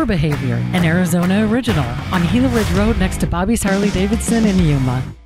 Poor Behavior, an Arizona original, on Gila Ridge Road next to Bobby's Harley Davidson in Yuma.